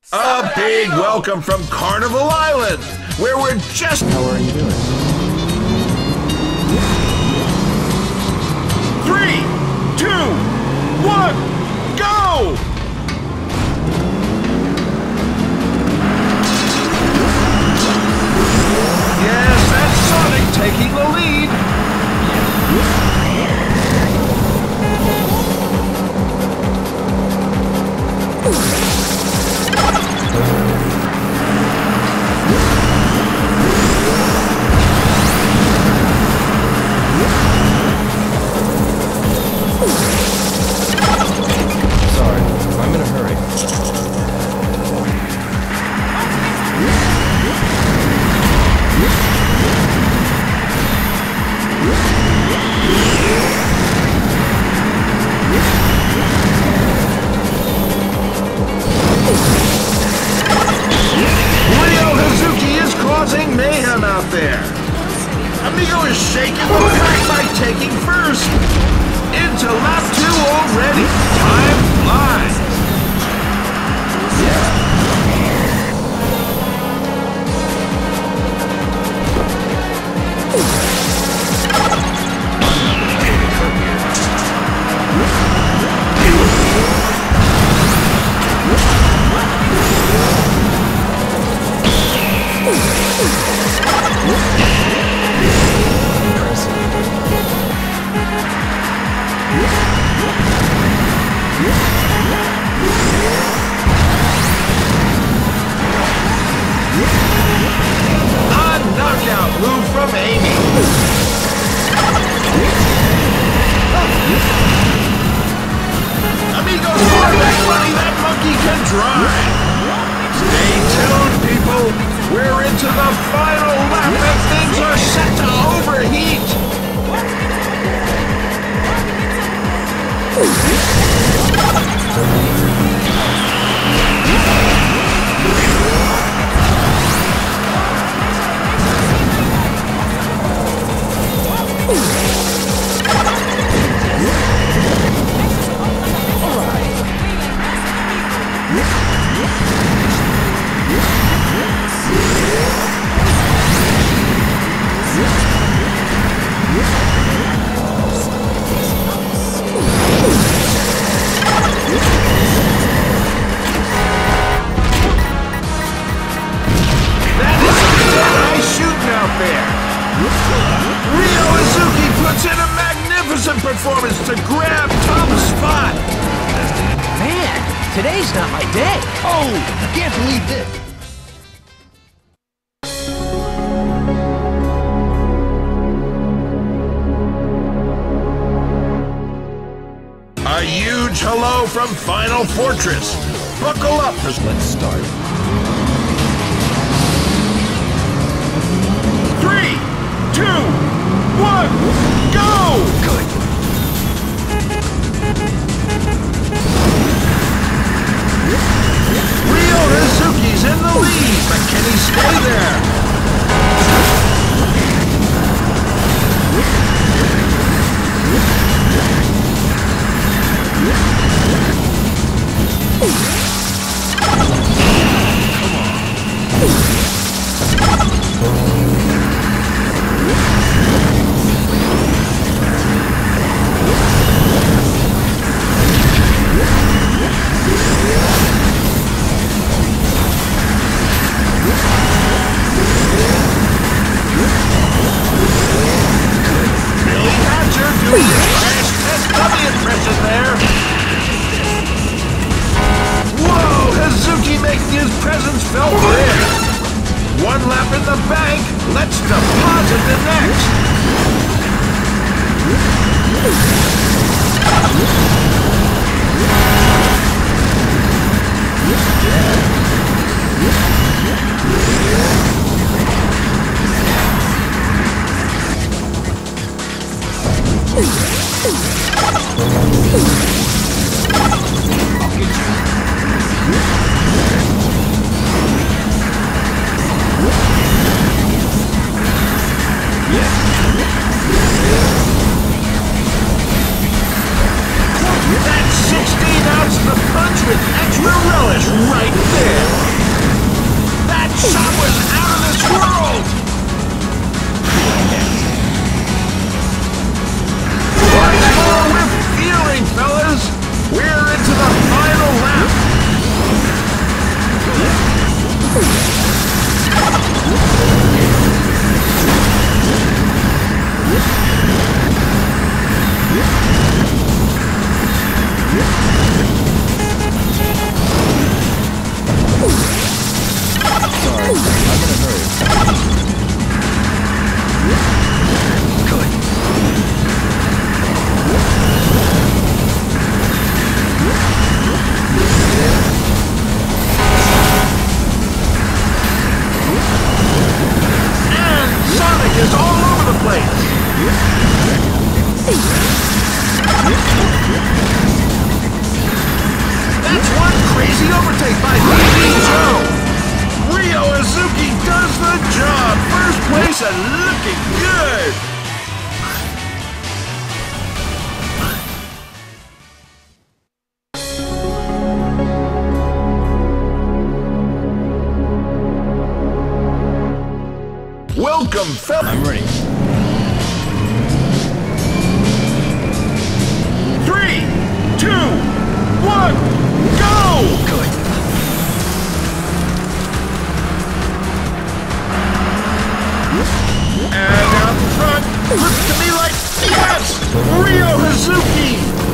A big welcome from Carnival Island, where we're just... How are you doing? 3, 2, 1, go! Yes, that's Sonic taking the lead. Sorry, I'm in a hurry. Ryo Hazuki is causing mayhem out there. Amigo is shaking the pack by taking first. Into lap 2 already. Time flies. Knockout move from Amy. Amigos, more that money that monkey can drive. Stay tuned, people. We're into the final lap and things are set to overheat. Ryo Hazuki puts in a magnificent performance to grab top spot. Man, today's not my day. Oh, I can't believe this. A huge hello from Final Fortress. Buckle up, Let's start. 3, 2, 1, go! Good. Ryo Hazuki's in the lead, but can he stay there? One lap in the bank, let's deposit the next! That's 16 ounces of punch with extra relish right there! shot was out of this world! Once more with feeling, fellas! We're into the final lap! Sorry, I'm in a hurry. Good. And Sonic is all over the place! That's one crazy overtake by BB Joe! Ryo Hazuki does the job! First place and looking good! Welcome, fellas! I'm ready. 3, 2, 1, go! Good. And out front, looks to me like, yes! Ryo Hazuki!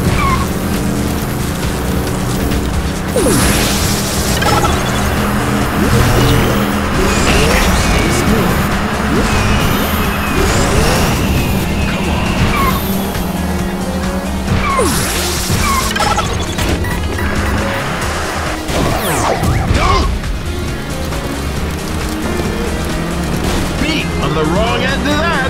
Come on. Beat on the wrong end of that!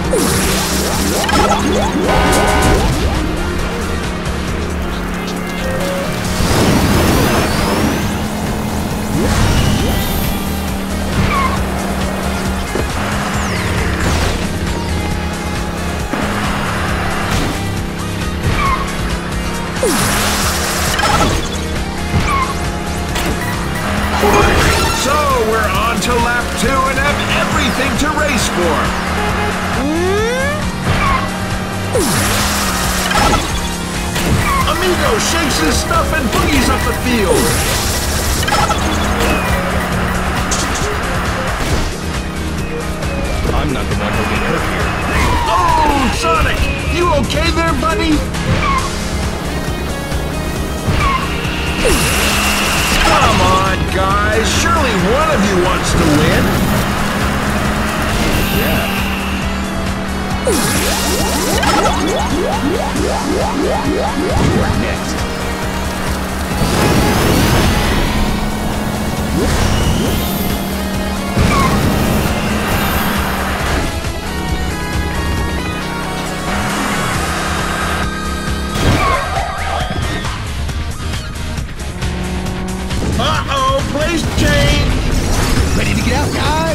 So we're on to lap 2 and have everything to race for. Amigo shakes his stuff and boogies up the field. I'm not the one who'll get hurt here. Oh, Sonic! You okay there, buddy? Come on, guys. Surely one of you wants to win. Yeah. You're next. Uh-oh, place change. Ready to get out, guys?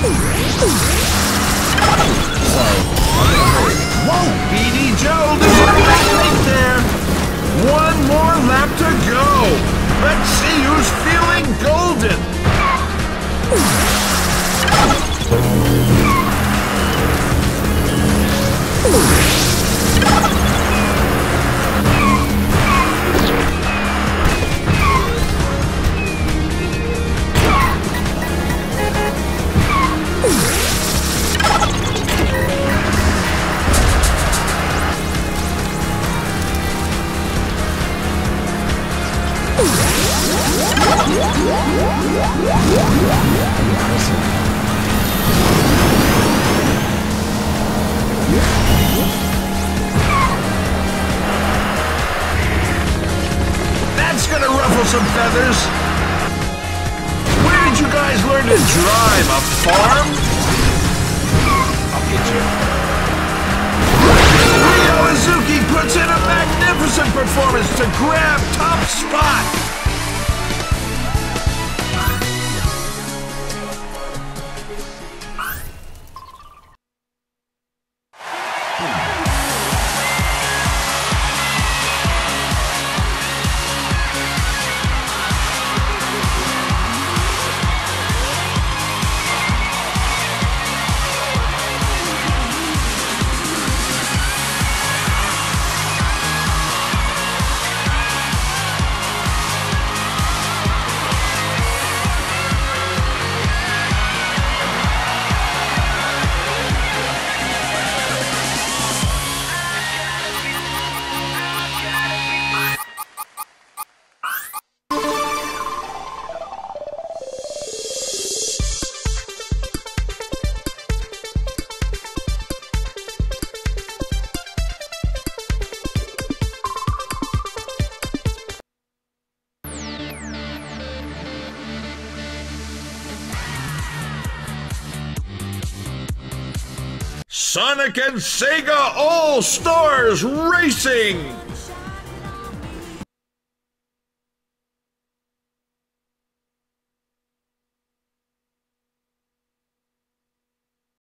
Sorry, I'm in a hurry. Whoa, BD Joe, there's a mistake there. One more lap to go. Let's see who's feeling golden. That's gonna ruffle some feathers. Where did you guys learn to drive? A farm? I'll get you. Ryo Hazuki puts in a magnificent performance to grab top spot. Sonic and Sega All Stars Racing!